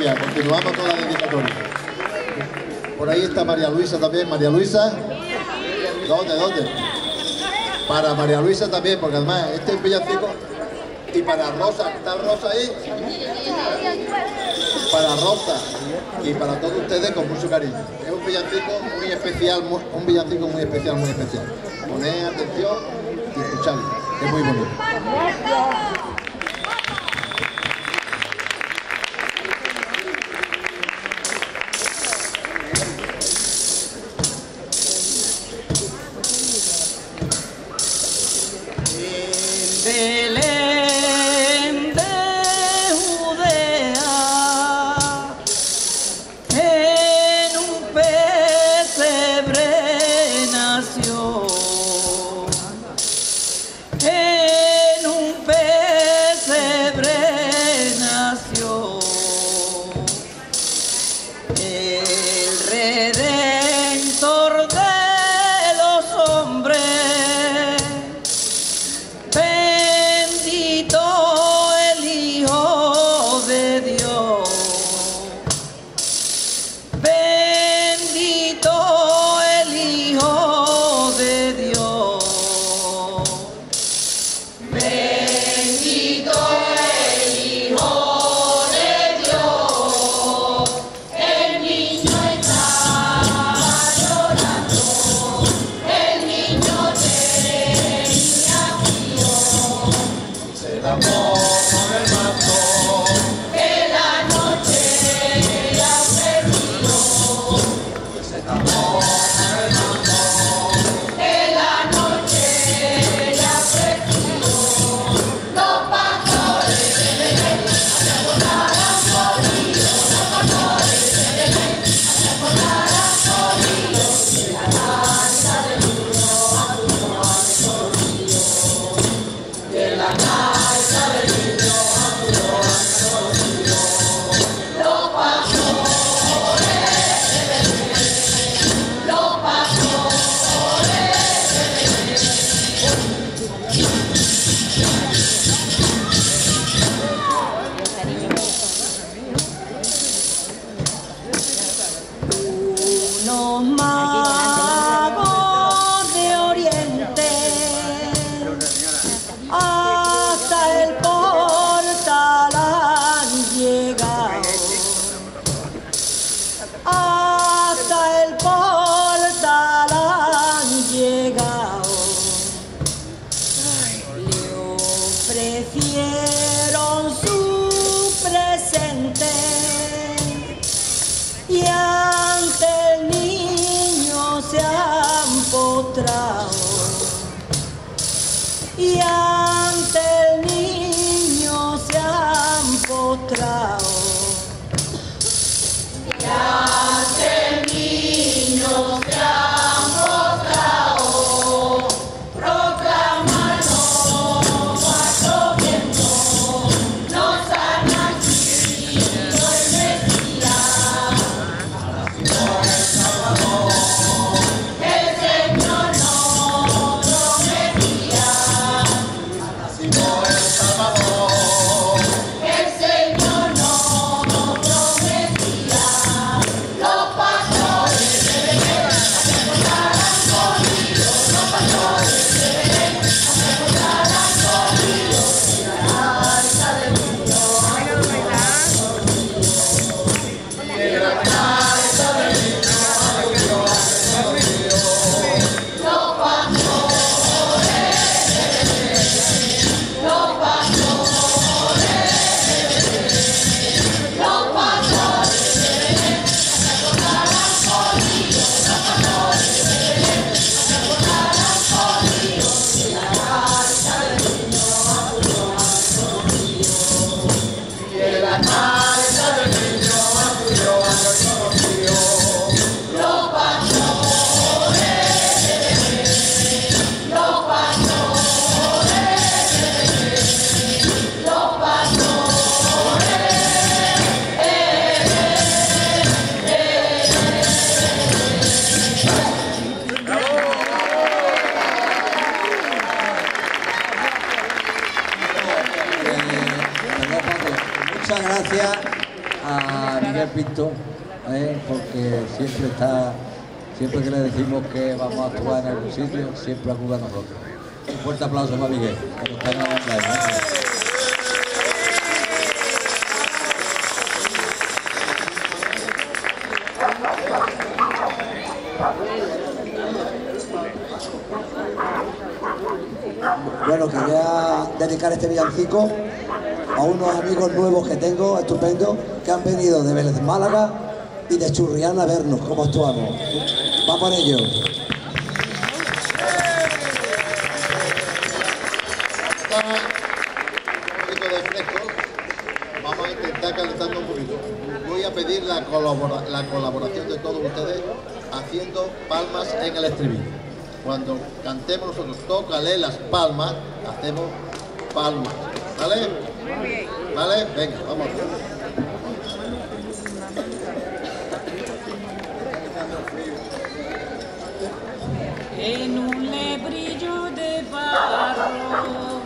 dedicatoria, continuamos con la dedicatoria. Por ahí está María Luisa también. María Luisa, ¿dónde? Para María Luisa también, porque además este es un villancico. Y para Rosa, ¿está Rosa ahí? Para Rosa y para todos ustedes con mucho cariño. Es un villancico muy especial, muy especial. Poned atención y escuchadlo, es muy bonito. Y ante el niño contento, porque siempre que le decimos que vamos a actuar en algún sitio, siempre acude a nosotros. Un fuerte aplauso para Miguel, que nos está en la pantalla. Bueno, quería dedicar este villancico a unos amigos nuevos que tengo, estupendos, que han venido de Vélez Málaga y de Churriana a vernos cómo actuamos. Va por ello. Un poquito de fresco. Vamos a intentar calentando un poquito. Voy a pedir la colaboración de todos ustedes haciendo palmas en el estribillo. Cuando cantemos nosotros, tócale las palmas, hacemos palmas. ¿Vale? Muy bien. ¿Vale? Venga, vamos. En un lebrillo de barro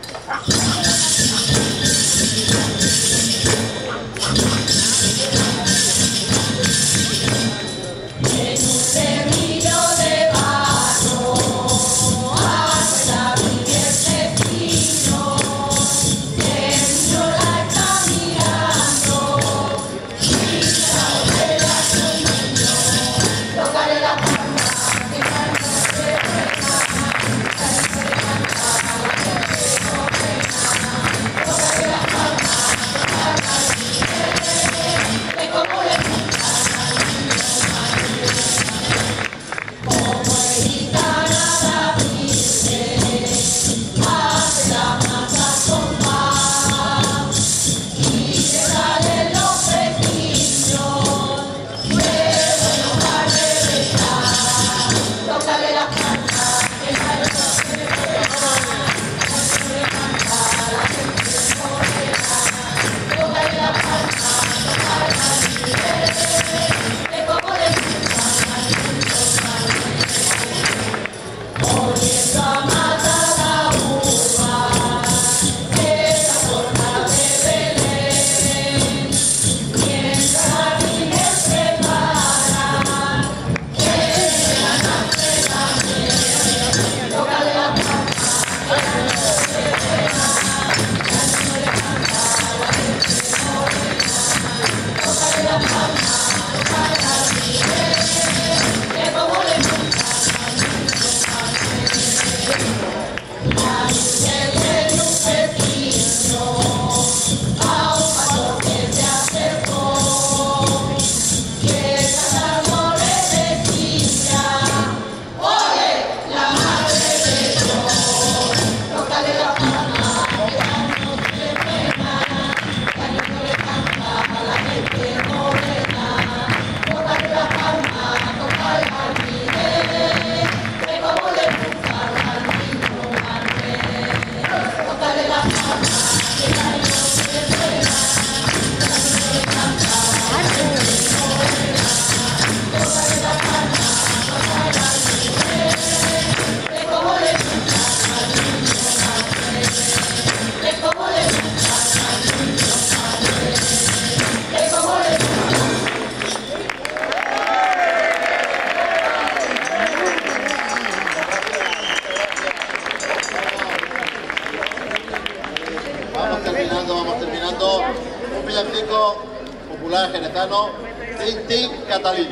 Vamos terminando. Un villancico popular jerezano, Tintín Catalina.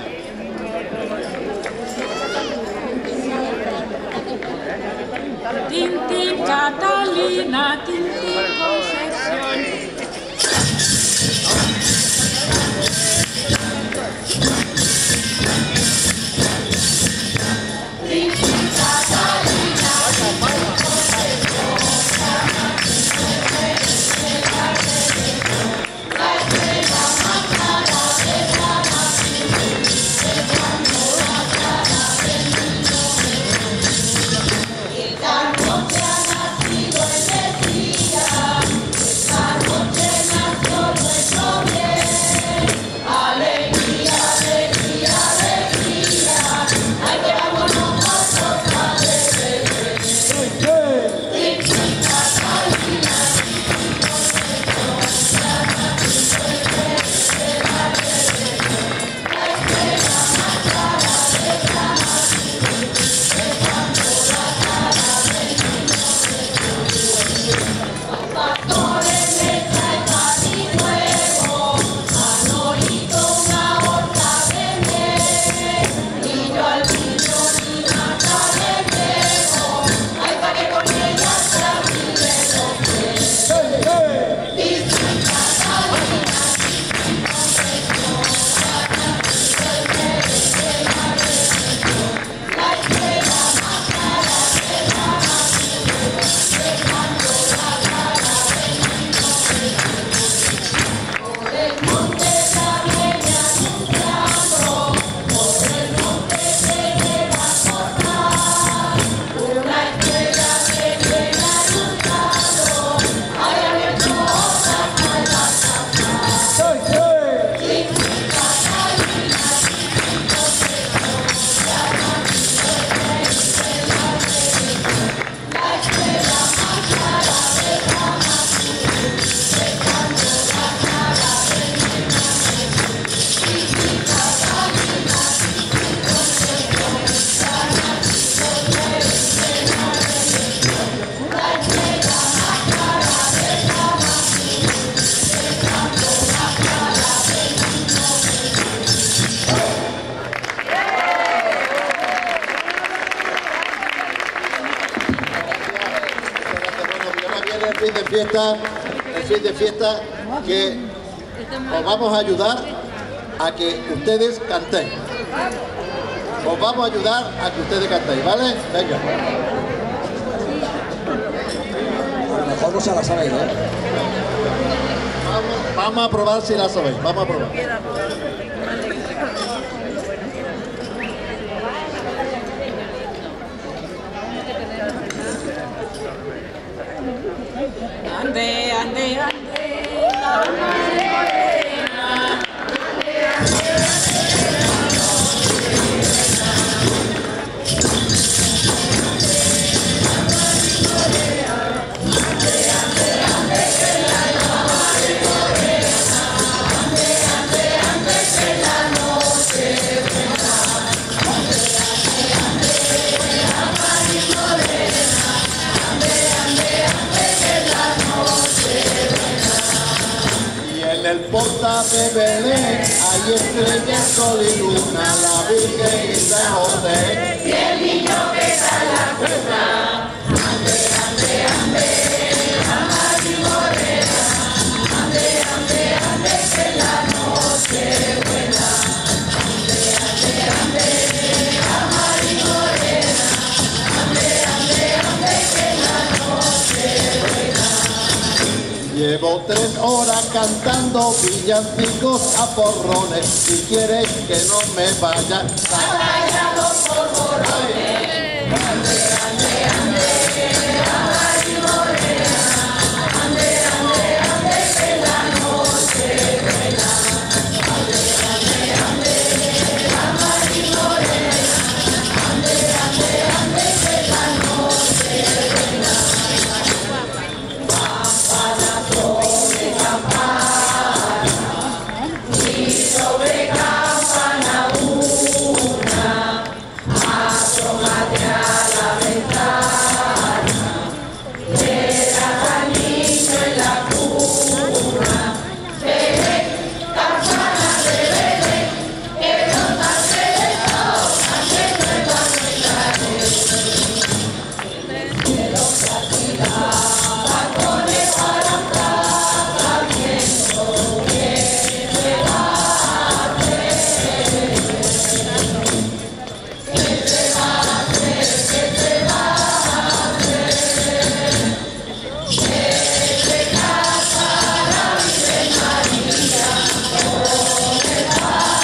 Tintín Catalina, Tintín Concesión. Esta noche ha nacido el Mesías. de fiesta que os vamos a ayudar a que ustedes cantéis. Os vamos a ayudar a que ustedes cantéis, ¿vale? Venga. A lo mejor no se la sabéis, ¿eh? Vamos a probar si la sabéis. Vamos a probar. Ande, ande, ande, la morena. En el portal de Belén hay estrellas, sol y luna, la Virgen y San José. Y el niño que está en la cuna. Ande, ande, ande, la Mari Morena. Ande, ande, ande, que la noche buena. Ande, ande, ande, la Mari Morena. Ande, ande, ande, que la noche buena. Llevo 3 horas cantando villancicos a porrones. Si quieres que no me vaya, Bailando por borrones. Ande, ande, ande, la Mari Morena. Ande, ande, ande, que la noche buena. Ande, ande, ande, la Mari Morena. Ande, ande, ande, que la noche buena. Campana sobre campana y sobre campana una, asómate a la ventana, verás al niño en la cuna. Belén, campana de Belén, que no nace de todo, nace nueva nuestra cielo castiga, tacones para plaza, viento que se bate, que se bate, que se bate, que se casa la Virgen María, con el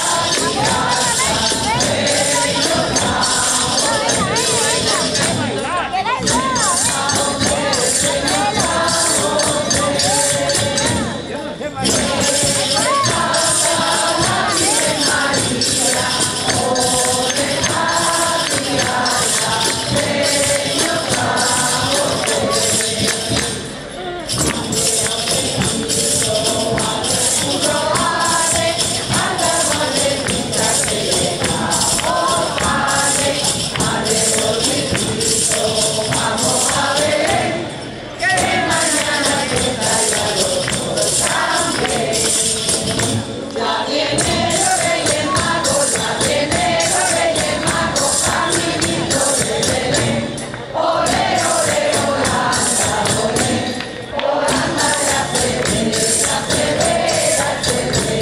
Ya viene los Reyes Magos, ya viene los Reyes Magos, caminito de Belén. Ole, ole, Holanda, ole, Holanda ya se ve, ya se ve, ya se ve.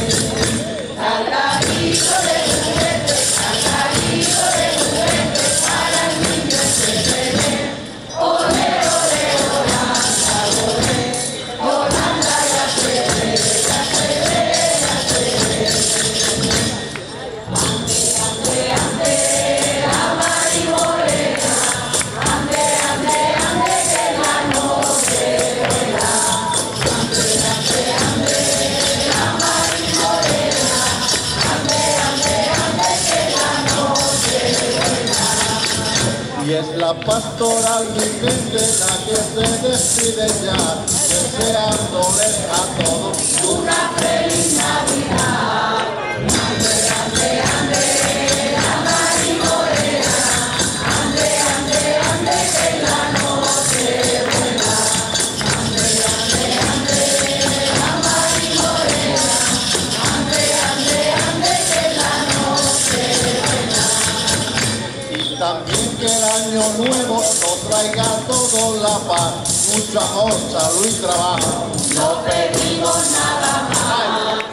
Cantadito de juguete, para el niño ese Belén. Ole, ole, Holanda, ole, Holanda ya se ve, ya se ve. Ande, ande, la Mari Morena. Ande, ande, ande, que la noche buena. Ande, ande, ande, la Mari Morena. Ande, ande, ande, que la noche buena. y es la pastoral Vicente la que se despide ya, deseándoles a todos Una feliz Navidad. Ande, ande, ande, la Mari Morena. Ande, ande, ande, que la noche buena. Ande, ande, ande, la Mari Morena. Ande, ande, ande, que la noche buena. y también que el año nuevo nos traiga a todos la paz mucho amor, salud y trabajo. No pedimos nada más.